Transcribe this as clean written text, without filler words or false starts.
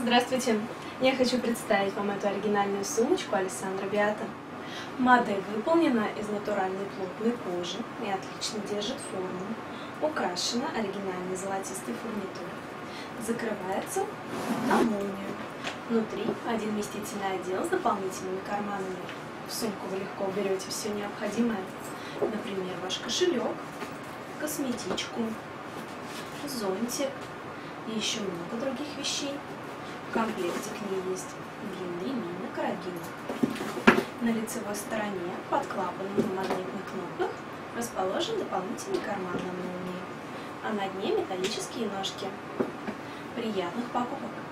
Здравствуйте! Я хочу представить вам эту оригинальную сумочку Alessandro Beata. Модель выполнена из натуральной плотной кожи и отлично держит форму. Украшена оригинальной золотистой фурнитурой. Закрывается на молнию. Внутри один вместительный отдел с дополнительными карманами. В сумку вы легко уберете все необходимое. Например, ваш кошелек, косметичку, зонтик и еще много других вещей. В комплекте к ней есть длинный мини-карабин. На лицевой стороне под клапаном на магнитных кнопках расположен дополнительный карман на молнии, а на дне металлические ножки. Приятных покупок!